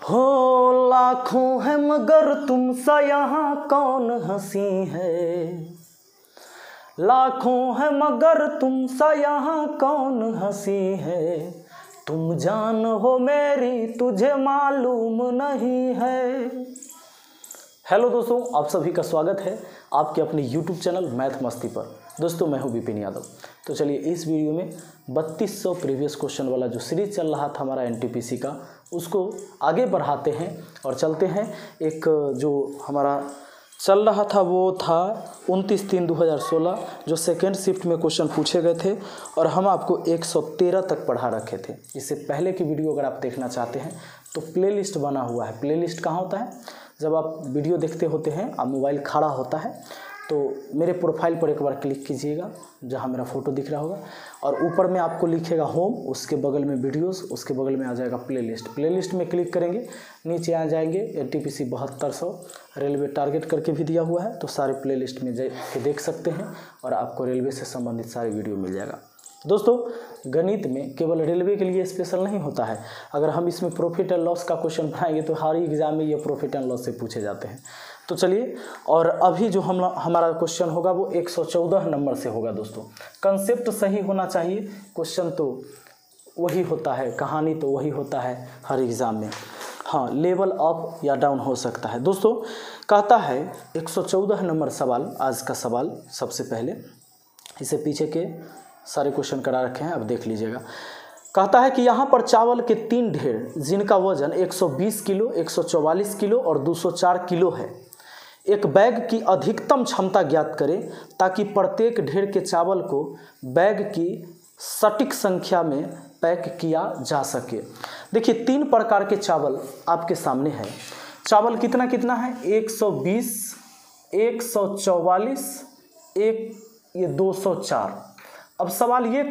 हो लाखों है मगर तुम सा यहाँ कौन हंसी है। लाखों है मगर तुम सा यहाँ कौन हंसी है। तुम जान हो मेरी तुझे मालूम नहीं है। हेलो दोस्तों, आप सभी का स्वागत है आपके अपने YouTube चैनल मैथ मस्ती पर। दोस्तों मैं हूं विपिन यादव। तो चलिए इस वीडियो में 3200 प्रीवियस क्वेश्चन वाला जो सीरीज चल रहा था हमारा NTPC का, उसको आगे बढ़ाते हैं और चलते हैं। एक जो हमारा चल रहा था वो था 29/3/2016 जो सेकेंड शिफ्ट में क्वेश्चन पूछे गए थे और हम आपको 113 तक पढ़ा रखे थे। इससे पहले की वीडियो अगर आप देखना चाहते हैं तो प्लेलिस्ट बना हुआ है। प्लेलिस्ट कहाँ होता है? जब आप वीडियो देखते होते हैं, आप मोबाइल खड़ा होता है तो मेरे प्रोफाइल पर एक बार क्लिक कीजिएगा जहाँ मेरा फ़ोटो दिख रहा होगा और ऊपर में आपको लिखेगा होम, उसके बगल में वीडियोस, उसके बगल में आ जाएगा प्लेलिस्ट। प्लेलिस्ट में क्लिक करेंगे, नीचे आ जाएंगे NTPC 7200 रेलवे टारगेट करके भी दिया हुआ है, तो सारे प्लेलिस्ट में जाके देख सकते हैं और आपको रेलवे से संबंधित सारी वीडियो मिल जाएगा। दोस्तों गणित में केवल रेलवे के लिए स्पेशल नहीं होता है। अगर हम इसमें प्रॉफिट एंड लॉस का क्वेश्चन बनाएंगे तो हर एग्जाम में ये प्रॉफिट एंड लॉस से पूछे जाते हैं। तो चलिए, और अभी जो हमारा क्वेश्चन होगा वो 114 नंबर से होगा। दोस्तों कंसेप्ट सही होना चाहिए, क्वेश्चन तो वही होता है, कहानी तो वही होता है हर एग्ज़ाम में। हाँ, लेवल अप या डाउन हो सकता है। दोस्तों कहता है 114 नंबर सवाल, आज का सवाल सबसे पहले, इसे पीछे के सारे क्वेश्चन करा रखे हैं, अब देख लीजिएगा। कहता है कि यहाँ पर चावल के 3 ढेर जिनका वजन 120 किलो, 144 किलो और 204 किलो है। एक बैग की अधिकतम क्षमता ज्ञात करें ताकि प्रत्येक ढेर के चावल को बैग की सटीक संख्या में पैक किया जा सके। देखिए 3 प्रकार के चावल आपके सामने है। चावल कितना कितना है? 120, 144, ये 204। अब सवाल ये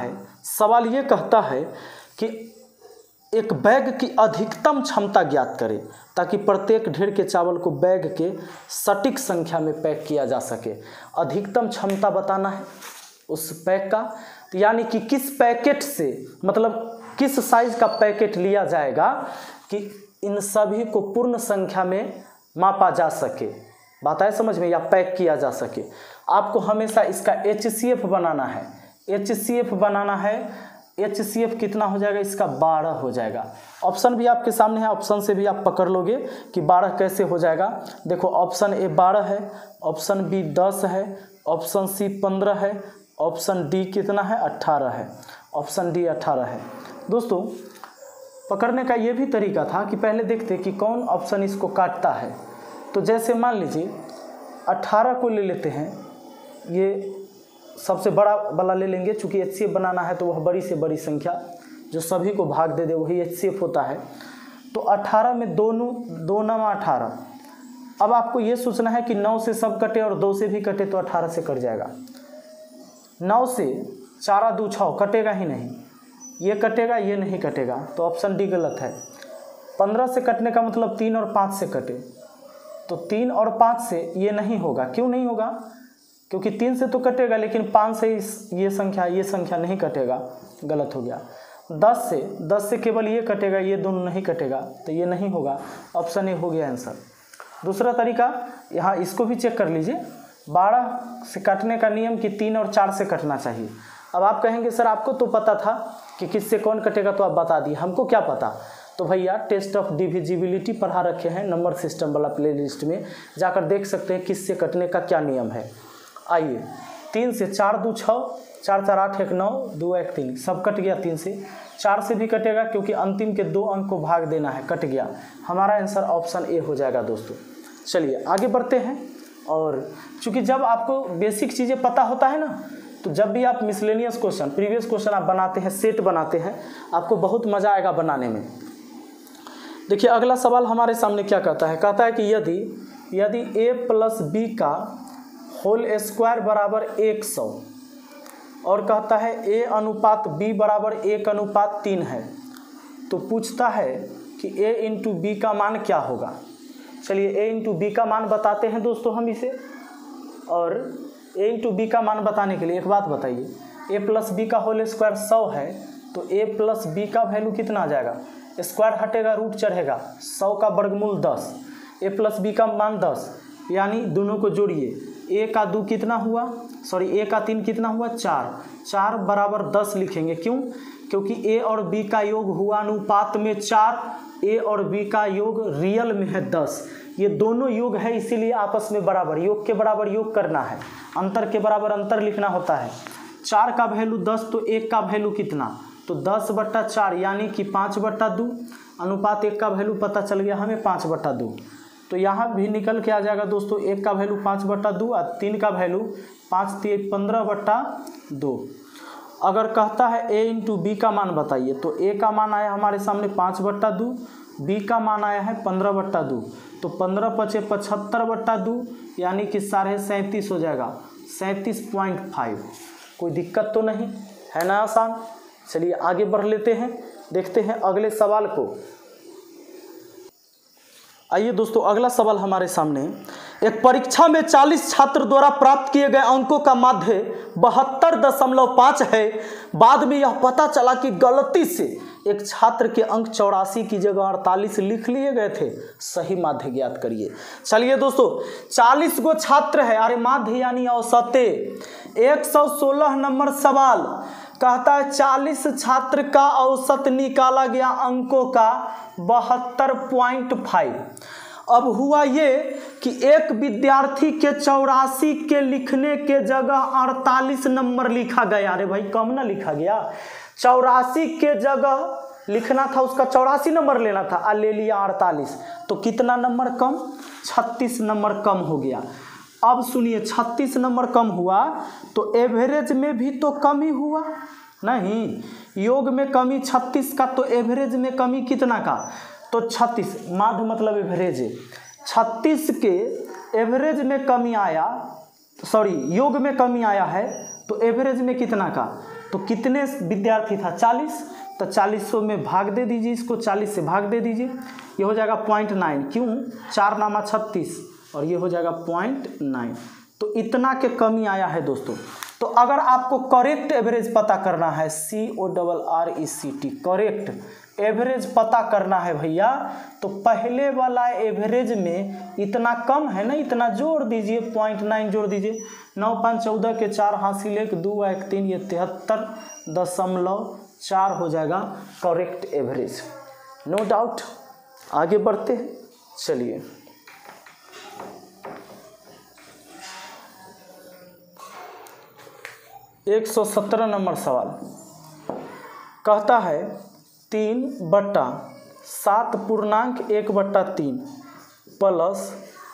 कहता है कि एक बैग की अधिकतम क्षमता ज्ञात करें ताकि प्रत्येक ढेर के चावल को बैग के सटीक संख्या में पैक किया जा सके। अधिकतम क्षमता बताना है उस पैक का, यानी कि किस पैकेट से, मतलब किस साइज का पैकेट लिया जाएगा कि इन सभी को पूर्ण संख्या में मापा जा सके। बात है समझ में? या पैक किया जा सके। आपको हमेशा इसका HCF बनाना है। HCF बनाना है। HCF कितना हो जाएगा? इसका 12 हो जाएगा। ऑप्शन भी आपके सामने है, ऑप्शन से भी आप पकड़ लोगे कि 12 कैसे हो जाएगा। देखो ऑप्शन A 12 है, ऑप्शन B 10 है, ऑप्शन C 15 है, ऑप्शन D कितना है? 18 है, ऑप्शन D 18 है। दोस्तों पकड़ने का ये भी तरीका था कि पहले देखते कि कौन ऑप्शन इसको काटता है। तो जैसे मान लीजिए 18 को ले लेते हैं, ये सबसे बड़ा वाला ले लेंगे, चूँकि HCF बनाना है तो वह बड़ी से बड़ी संख्या जो सभी को भाग दे वही HCF होता है। तो 18 में 2 9 18। अब आपको ये सोचना है कि 9 से सब कटे और 2 से भी कटे तो 18 से कट जाएगा। 9 से 4 2 6 कटेगा ही नहीं, ये कटेगा, ये नहीं कटेगा, तो ऑप्शन D गलत है। 15 से कटने का मतलब 3 और 5 से कटे, तो 3 और 5 से ये नहीं होगा। क्यों नहीं होगा? क्योंकि 3 से तो कटेगा लेकिन 5 से ये संख्या नहीं कटेगा, गलत हो गया। 10 से केवल ये कटेगा, ये दोनों नहीं कटेगा, तो ये नहीं होगा। ऑप्शन A हो गया आंसर। दूसरा तरीका, यहाँ इसको भी चेक कर लीजिए। 12 से काटने का नियम कि 3 और 4 से कटना चाहिए। अब आप कहेंगे सर आपको तो पता था कि किससे कौन कटेगा तो आप बता दिए, हमको क्या पता। तो भैया टेस्ट ऑफ डिविजिबिलिटी पढ़ा रखे हैं नंबर सिस्टम वाला प्लेलिस्ट में, जाकर देख सकते हैं किससे कटने का क्या नियम है। आइए, 3 से 4 2 6, 4 4 8 1 9, 2 1 3, सब कट गया। 3 से 4 से भी कटेगा क्योंकि अंतिम के 2 अंक को भाग देना है, कट गया। हमारा आंसर ऑप्शन A हो जाएगा। दोस्तों चलिए आगे बढ़ते हैं। और चूँकि जब आपको बेसिक चीज़ें पता होता है ना, तो जब भी आप मिसलेनियस क्वेश्चन, प्रीवियस क्वेश्चन आप बनाते हैं, सेट बनाते हैं, आपको बहुत मज़ा आएगा बनाने में। देखिए अगला सवाल हमारे सामने क्या कहता है? कहता है कि यदि A + B का होल स्क्वायर बराबर 100 और कहता है A/B बराबर 1/3 है, तो पूछता है कि A × B का मान क्या होगा। चलिए A × B का मान बताते हैं दोस्तों हम इसे। और A × B का मान बताने के लिए एक बात बताइए, A + B का होल स्क्वायर 100 है, तो A + B का वैल्यू कितना आ जाएगा? स्क्वायर हटेगा रूट चढ़ेगा, 100 का वर्गमूल 10, a प्लस बी का मान 10, यानी दोनों को जोड़िए, a का 2 कितना हुआ, सॉरी a का 3 कितना हुआ 4, 4 बराबर 10 लिखेंगे। क्यों? क्योंकि a और b का योग हुआ अनुपात में 4, a और b का योग रियल में है 10, ये दोनों योग है इसीलिए आपस में बराबर, योग के बराबर योग करना है, अंतर के बराबर अंतर लिखना होता है। 4 का वैल्यू 10 तो 1 का वैल्यू कितना, तो 10/4 यानी कि 5/2, अनुपात 1 का वैल्यू पता चल गया हमें 5/2, तो यहाँ भी निकल के आ जाएगा दोस्तों 1 का वैल्यू 5/2 और 3 का वैल्यू 5 3 15/2। अगर कहता है a इंटू बी का मान बताइए, तो a का मान आया हमारे सामने 5/2, b का मान आया है 15/2, तो 15 × 5 = 75/2 यानी कि 37.5 हो जाएगा, 37.5। कोई दिक्कत तो नहीं है ना, आसान। चलिए आगे बढ़ लेते हैं, देखते हैं अगले सवाल को। आइए दोस्तों, अगला सवाल हमारे सामने, एक परीक्षा में 40 छात्र द्वारा प्राप्त किए गए अंकों का माध्य 72.5 है। बाद में यह पता चला कि गलती से एक छात्र के अंक 84 की जगह 48 लिख लिए गए थे, सही माध्य ज्ञात करिए। चलिए दोस्तों, 40 गो छात्र है, अरे माध्य यानी औसते। 116 नंबर सवाल कहता है 40 छात्र का औसत निकाला गया अंकों का 72.5। अब हुआ ये कि एक विद्यार्थी के 84 के लिखने के जगह 48 नंबर लिखा गया। अरे भाई कम ना लिखा गया, 84 के जगह लिखना था, उसका 84 नंबर लेना था, और ले लिया 48, तो कितना नंबर कम, 36 नंबर कम हो गया। अब सुनिए, 36 नंबर कम हुआ तो एवरेज में भी तो कम ही हुआ नहीं, योग में कमी 36 का, तो एवरेज में कमी कितना का, तो 36, माध्य मतलब एवरेज है, 36 के एवरेज में कमी आया, सॉरी योग में कमी आया है, तो एवरेज में कितना का, तो कितने विद्यार्थी था 40, तो 40 में भाग दे दीजिए, इसको 40 से भाग दे दीजिए, ये हो जाएगा 0.9, क्यों 4 नामा 36 और ये हो जाएगा 0.9, तो इतना के कमी आया है दोस्तों। तो अगर आपको करेक्ट एवरेज पता करना है, CORRECT करेक्ट एवरेज पता करना है भैया, तो पहले वाला एवरेज में इतना कम है ना, इतना जोड़ दीजिए, 0.9 जोड़ दीजिए, 9 5 14 के 4 हासिल 1 2 1 3, ये 73.4 हो जाएगा करेक्ट एवरेज, नो डाउट। आगे बढ़ते हैं, चलिए 117 नंबर सवाल कहता है 3/7.1/3 प्लस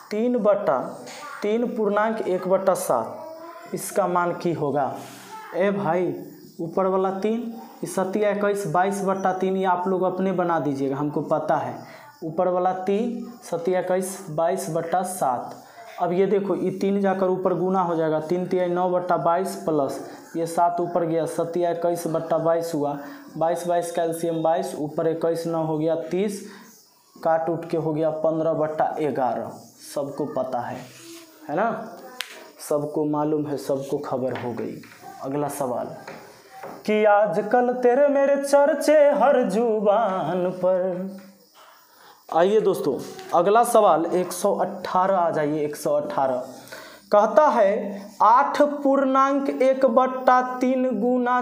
3/3.1/7, इसका मान की होगा। ए भाई ऊपर वाला 3, इस 7 21 22/3, ये आप लोग अपने बना दीजिएगा, हमको पता है। ऊपर वाला 3, 7 21 22/7। अब ये देखो, ये 3 जाकर ऊपर गुना हो जाएगा, 3 3 9/22 प्लस ये 7 ऊपर गया, 7 21/22 हुआ, 22 22 कैल्शियम 22, ऊपर 21 9 हो गया 30, काट उठ के हो गया 15/11। सबको पता है ना, सबको मालूम है, सबको खबर हो गई। अगला सवाल कि आजकल तेरे मेरे चर्चे हर जुबान पर। आइए दोस्तों, अगला सवाल 118 आ जाइए, 118 कहता है 8.1/3 गुना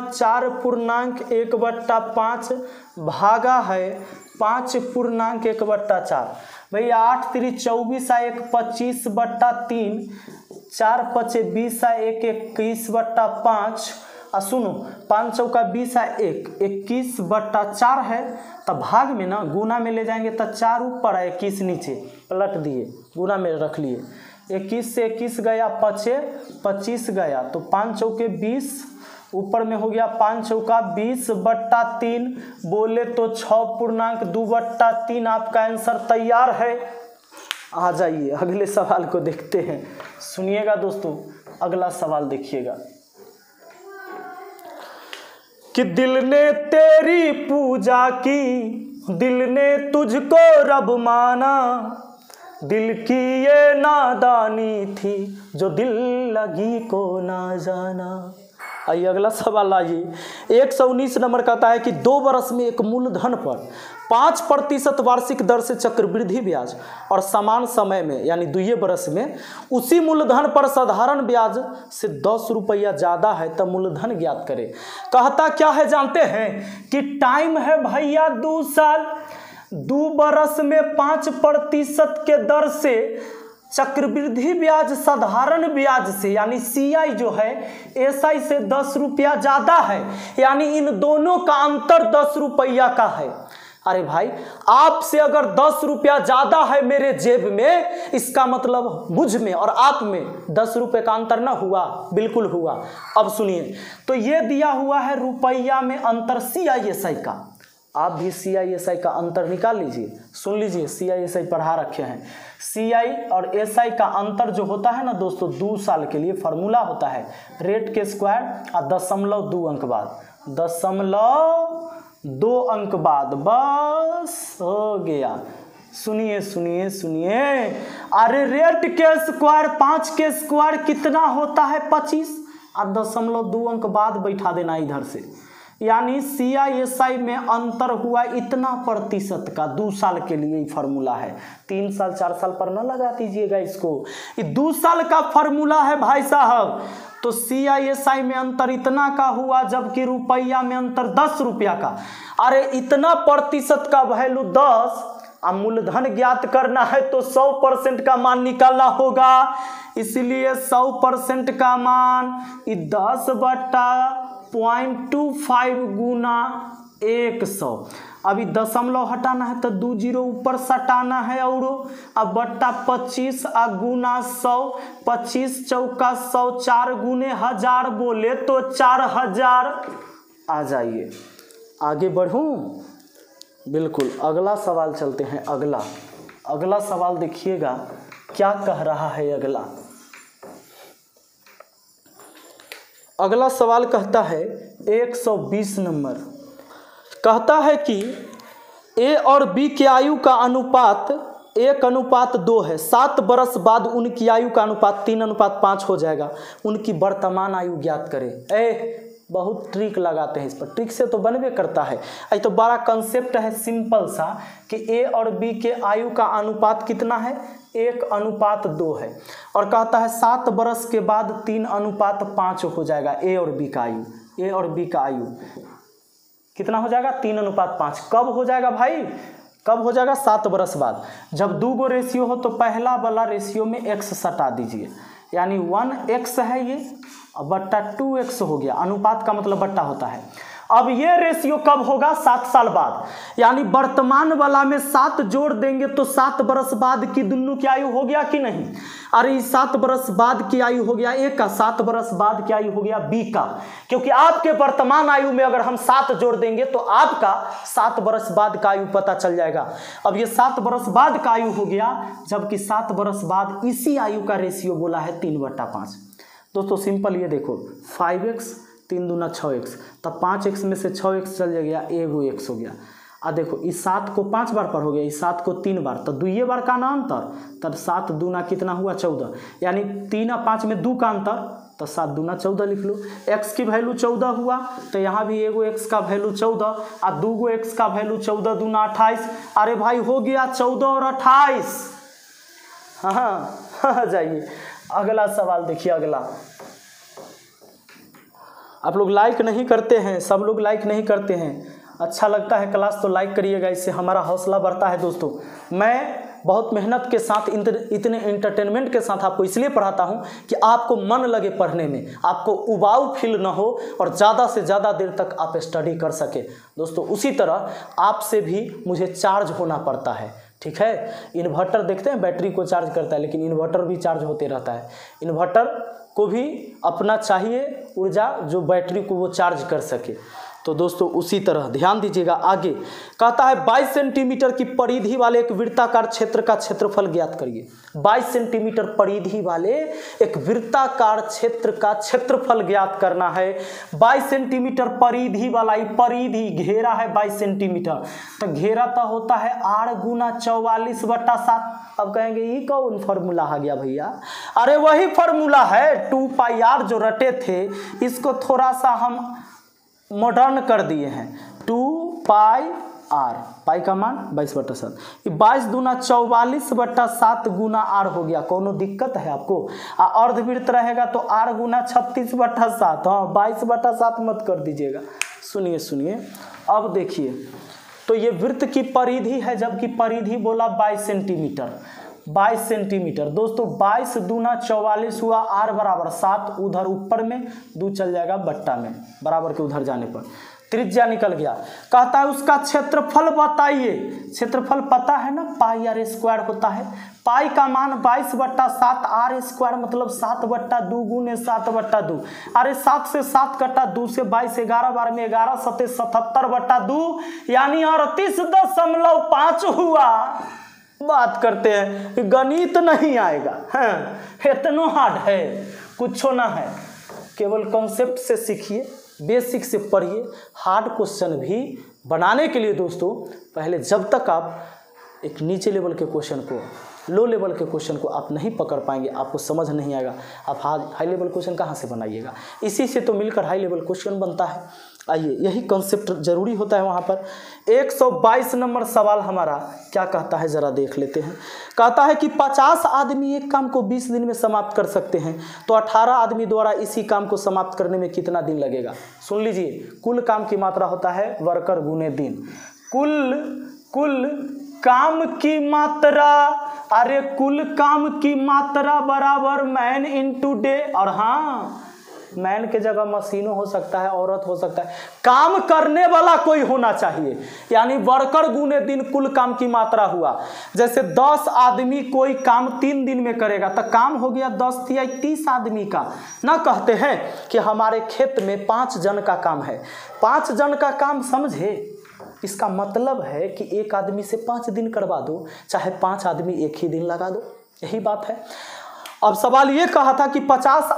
4.1/5 भागा है 5.1/4। भैया 8 3 24 1 25/3, 4 5 20 1 21/5, सुनो 5 चौका 20 1 21/4 है, तब भाग में ना गुना में ले जाएंगे तो 4 ऊपर है 21 नीचे पलट दिए, गुना में रख लिए, 21 से 21 गया 25 गया, तो 5 चौके 20, ऊपर में हो गया 5 चौका 20/3, बोले तो 6.2/3 आपका आंसर तैयार है। आ जाइए अगले सवाल को देखते हैं, सुनिएगा दोस्तों, अगला सवाल देखिएगा कि दिल ने तेरी पूजा की, दिल ने तुझको रब माना, दिल की ये नादानी थी जो दिल लगी को ना जाना। आइए अगला सवाल आइए। 119 नंबर कहता है कि 2 वर्ष में एक मूलधन पर 5% वार्षिक दर से चक्रवृद्धि ब्याज और समान समय में यानी 2 वर्ष में उसी मूलधन पर साधारण ब्याज से 10 रुपया ज़्यादा है तब मूलधन ज्ञात करें। कहता क्या है जानते हैं कि टाइम है भैया 2 साल, 2 वर्ष में 5% के दर से चक्रवृद्धि ब्याज साधारण ब्याज से यानी CI जो है SI से 10 रुपया ज़्यादा है, यानी इन दोनों का अंतर 10 रुपया का है। अरे भाई आपसे अगर 10 रुपया ज़्यादा है मेरे जेब में, इसका मतलब मुझ में और आप में 10 रुपये का अंतर ना हुआ? बिल्कुल हुआ। अब सुनिए, तो ये दिया हुआ है रुपया में अंतर CI SI का। आप भी CI SI का अंतर निकाल लीजिए। सुन लीजिए, CI SI पढ़ा रखे हैं। CI और SI का अंतर जो होता है ना दोस्तों, 2 साल के लिए फार्मूला होता है रेट के स्क्वायर और 0.2 अंक बाद, 0.2 अंक बाद, बस हो गया। सुनिए सुनिए सुनिए, अरे रेट के स्क्वायर 5 के स्क्वायर कितना होता है? 25 और 0.2 अंक बाद बैठा देना इधर से, यानी CI SI में अंतर हुआ इतना प्रतिशत का। 2 साल के लिए फार्मूला है, 3 साल 4 साल पर न लगा दीजिएगा इसको, ये 2 साल का फार्मूला है भाई साहब। तो CI SI में अंतर इतना का हुआ जबकि रुपया में अंतर 10 रुपया का। अरे इतना प्रतिशत का वैल्यू 10, अब मूलधन ज्ञात करना है तो 100% का मान निकालना होगा, इसलिए 100% का मान 10/0.25 गुना 100। अभी दशमलव हटाना है तो 2 जीरो ऊपर सटाना है, और अब बट्टा 25 आ गुना 100, 25 चौका 100, 4 गुने 1000 बोले तो 4000 आ जाइए। आगे बढ़ूं? बिल्कुल, अगला सवाल चलते हैं। अगला सवाल देखिएगा क्या कह रहा है। अगला सवाल कहता है 120 नंबर, कहता है कि A और B के आयु का अनुपात 1:2 है। 7 वर्ष बाद उनकी आयु का अनुपात 3:5 हो जाएगा। उनकी वर्तमान आयु ज्ञात करें। बहुत ट्रिक लगाते हैं इस पर, ट्रिक से तो बनबे करता है। ये तो बड़ा कंसेप्ट है सिंपल सा कि A और B के आयु का अनुपात कितना है? 1:2 है, और कहता है 7 वर्ष के बाद 3:5 हो जाएगा। A और B का आयु कितना हो जाएगा? 3:5। कब हो जाएगा भाई? कब हो जाएगा? 7 वर्ष बाद। जब 2 गो रेशियो हो तो पहला वाला रेशियो में x सटा दीजिए, यानी 1x है ये, बट्टा 2x हो गया। अनुपात का मतलब बट्टा होता है। अब ये रेशियो कब होगा? 7 साल बाद, यानी वर्तमान वाला में 7 जोड़ देंगे तो 7 वर्ष बाद की दोनों की आयु हो गया कि नहीं? अरे 7 वर्ष बाद की आयु हो गया A का, 7 वर्ष बाद की आयु हो गया B का, क्योंकि आपके वर्तमान आयु में अगर हम 7 जोड़ देंगे तो आपका 7 वर्ष बाद का आयु पता चल जाएगा। अब ये 7 वर्ष बाद का आयु हो गया, जबकि 7 वर्ष बाद इसी आयु का रेशियो बोला है 3/5। दोस्तों सिंपल ये देखो, 5x 3 दूना 6x, तब 5x में से 6x चल जाएगा, एगो x हो गया। अब देखो इस 7 को 5 बार पर हो गया, इस 7 को 3 बार, तो 2 बार का ना अंतर, तब 7 दूना कितना हुआ? 14, यानी 3 और 5 में 2 का अंतर, तो 7 दूना 14 लिख लो। x की वैल्यू 14 हुआ, तो यहाँ भी एगो x का वैल्यू 14 और 2 गो x का वैल्यू 14 दूना 28। अरे भाई हो गया 14 और 28। हाँ जाइए अगला सवाल देखिए। आप लोग लाइक नहीं करते हैं, सब लोग लाइक नहीं करते हैं। अच्छा लगता है क्लास तो लाइक करिएगा, इससे हमारा हौसला बढ़ता है। दोस्तों मैं बहुत मेहनत के साथ इतने एंटरटेनमेंट के साथ आपको इसलिए पढ़ाता हूं कि आपको मन लगे पढ़ने में, आपको उबाऊ फील ना हो और ज़्यादा से ज़्यादा देर तक आप स्टडी कर सके। दोस्तों उसी तरह आपसे भी मुझे चार्ज होना पड़ता है, ठीक है। इन्वर्टर देखते हैं बैटरी को चार्ज करता है, लेकिन इन्वर्टर भी चार्ज होते रहता है। इन्वर्टर को भी अपना चाहिए ऊर्जा जो बैटरी को वो चार्ज कर सके। तो दोस्तों उसी तरह ध्यान दीजिएगा। आगे कहता है 22 सेंटीमीटर की परिधि वाले एक वृत्ताकार क्षेत्र का क्षेत्रफल ज्ञात करिए। 22 सेंटीमीटर परिधि वाले एक वृत्ताकार क्षेत्र का क्षेत्रफल ज्ञात करना है। 22 सेंटीमीटर परिधि वाला, परिधि घेरा है 22 सेंटीमीटर, तो घेरा तो होता है 8 गुना 44/7। अब कहेंगे ये कौन फॉर्मूला आ गया भैया? अरे वही फॉर्मूला है 2πr जो रटे थे, इसको थोड़ा सा हम मॉडर्न कर दिए हैं। 2πr, पाई का मान 22/7, 22 दूना 44/7 गुना r हो गया। कोनो दिक्कत है आपको? अर्धवृत्त रहेगा तो r गुना 36/7, हाँ 22/7 मत कर दीजिएगा। सुनिए सुनिए, अब देखिए, तो ये वृत्त की परिधि है, जबकि परिधि बोला 22 सेंटीमीटर, 22 सेंटीमीटर। दोस्तों 22 दूना 44 हुआ, r बराबर 7, उधर ऊपर में 2 चल जाएगा बट्टा में, बराबर के उधर जाने पर त्रिज्या निकल गया। कहता है उसका क्षेत्रफल बताइए। क्षेत्रफल पता है ना, पाई आर स्क्वायर होता है। पाई का मान 22/7, आर स्क्वायर मतलब 7/2 गुने 7/2। अरे 7 से 7 कटा 2 से 22, 11 बार में 11, 7 77/2 यानी 38.5 हुआ। बात करते हैं, गणित नहीं आएगा, हाँ इतना हार्ड है, कुछ ना है, केवल कॉन्सेप्ट से सीखिए, बेसिक से पढ़िए। हार्ड क्वेश्चन भी बनाने के लिए दोस्तों पहले जब तक आप एक नीचे लेवल के क्वेश्चन को, लो लेवल के क्वेश्चन को आप नहीं पकड़ पाएंगे, आपको समझ नहीं आएगा, आप हाई लेवल क्वेश्चन कहाँ से बनाइएगा। इसी से तो मिलकर हाई लेवल क्वेश्चन बनता है। आइए, यही कॉन्सेप्ट जरूरी होता है वहाँ पर। 122 नंबर सवाल हमारा क्या कहता है जरा देख लेते हैं। कहता है कि 50 आदमी एक काम को 20 दिन में समाप्त कर सकते हैं, तो 18 आदमी द्वारा इसी काम को समाप्त करने में कितना दिन लगेगा। सुन लीजिए, कुल काम की मात्रा होता है वर्कर गुने दिन। कुल काम की मात्रा, अरे कुल काम की मात्रा बराबर मैन इनटू डे। और हाँ, मैन के जगह मशीनों हो सकता है, औरत हो सकता है, काम करने वाला कोई होना चाहिए, यानी वर्कर गुने दिन कुल काम की मात्रा हुआ। जैसे 10 आदमी कोई काम 3 दिन में करेगा तो काम हो गया 10 या 30 आदमी का। ना कहते हैं कि हमारे खेत में 5 जन का काम है, 5 जन का काम, समझे? इसका मतलब है कि एक आदमी से 5 दिन करवा दो, चाहे 5 आदमी एक ही दिन लगा दो, यही बात है। अब सवाल ये कहा था कि 50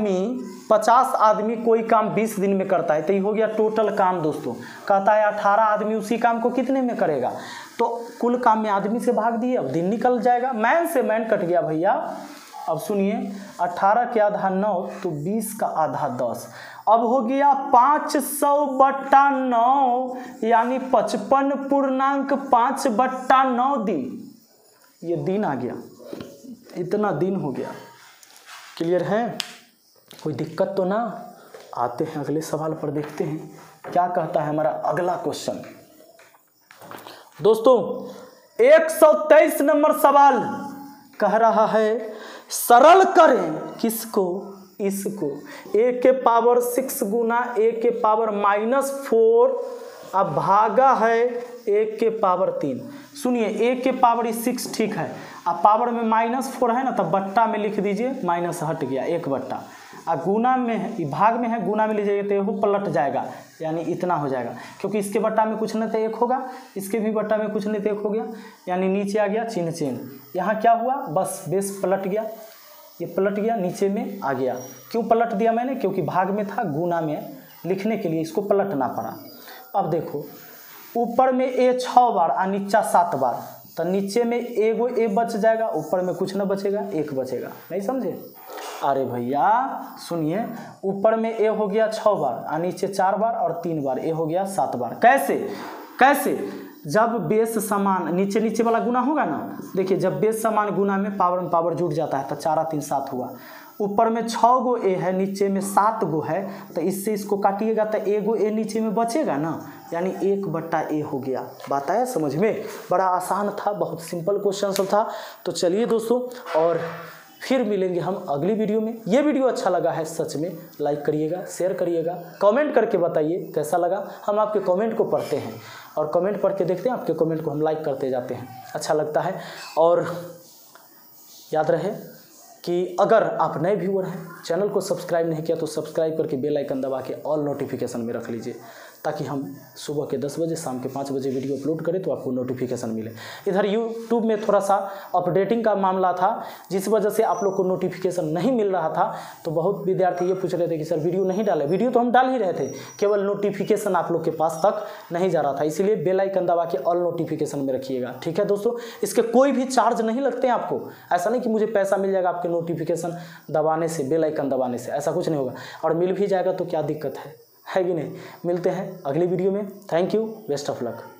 आदमी कोई काम 20 दिन में करता है, तो ये हो गया टोटल काम दोस्तों। कहता है 18 आदमी उसी काम को कितने में करेगा, तो कुल काम में आदमी से भाग दिए, अब दिन निकल जाएगा। मैन से मैन कट गया भैया। अब सुनिए, 18 के आधा 9 तो 20 का आधा 10, अब हो गया 500/9 यानी 55.5/9 दिन। ये दिन आ गया, इतना दिन हो गया। क्लियर है? कोई दिक्कत तो ना? आते हैं अगले सवाल पर, देखते हैं क्या कहता है हमारा अगला क्वेश्चन। दोस्तों 123 नंबर सवाल कह रहा है, सरल करें किसको, इसको। a के पावर 6 गुना a के पावर -4, अब भागा है a के पावर 3। सुनिए, a के पावर 6 ठीक है, अब पावर में -4 है ना, तब बट्टा में लिख दीजिए, माइनस हट गया 1/। और गुना में है, भाग में है, गुना में लीजिएगा तो वो पलट जाएगा, यानी इतना हो जाएगा, क्योंकि इसके बट्टा में कुछ नहीं तो 1 होगा, इसके भी बट्टा में कुछ नहीं तो 1 हो गया, यानी नीचे आ गया चिन्ह। यहाँ क्या हुआ, बस बेस पलट गया, ये पलट गया, नीचे में आ गया। क्यों पलट दिया मैंने, क्योंकि भाग में था, गुना में लिखने के लिए इसको पलटना पड़ा। अब देखो, ऊपर में a 6 बार और नीचा 7 बार, तो नीचे में एगो a बच जाएगा, ऊपर में कुछ ना बचेगा, 1 बचेगा। नहीं समझे? अरे भैया सुनिए, ऊपर में a हो गया 6 बार और नीचे 4 बार और 3 बार, a हो गया 7 बार। कैसे? जब बेस समान, नीचे वाला गुना होगा ना, देखिए जब बेस समान गुना में पावर जुट जाता है तो 4 3 7 हुआ। ऊपर में 6 गो a है, नीचे में 7 गो है, तो इससे इसको काटिएगा तो एगो a नीचे में बचेगा ना, यानी 1/a हो गया। बात आया समझ में? बड़ा आसान था, बहुत सिंपल क्वेश्चन सब था। तो चलिए दोस्तों, और फिर मिलेंगे हम अगली वीडियो में। ये वीडियो अच्छा लगा है सच में, लाइक करिएगा, शेयर करिएगा, कमेंट करके बताइए कैसा लगा। हम आपके कमेंट को पढ़ते हैं और कमेंट पढ़ के देखते हैं, आपके कमेंट को हम लाइक करते जाते हैं, अच्छा लगता है। और याद रहे कि अगर आप नए व्यूअर हैं, चैनल को सब्सक्राइब नहीं किया तो सब्सक्राइब करके बेल आइकन दबा के ऑल नोटिफिकेशन में रख लीजिए, ताकि हम सुबह के 10 बजे शाम के 5 बजे वीडियो अपलोड करें तो आपको नोटिफिकेशन मिले। इधर यूट्यूब में थोड़ा सा अपडेटिंग का मामला था, जिस वजह से आप लोग को नोटिफिकेशन नहीं मिल रहा था। तो बहुत विद्यार्थी ये पूछ रहे थे कि सर वीडियो नहीं डाले। वीडियो तो हम डाल ही रहे थे, केवल नोटिफिकेशन आप लोग के पास तक नहीं जा रहा था। इसीलिए बेल आइकन दबा के ऑल नोटिफिकेशन में रखिएगा, ठीक है दोस्तों। इसके कोई भी चार्ज नहीं लगते हैं आपको, ऐसा नहीं कि मुझे पैसा मिल जाएगा आपके नोटिफिकेशन दबाने से, बेल आइकन दबाने से, ऐसा कुछ नहीं होगा। और मिल भी जाएगा तो क्या दिक्कत है कि नहीं। मिलते हैं अगली वीडियो में। Thank you, best of luck.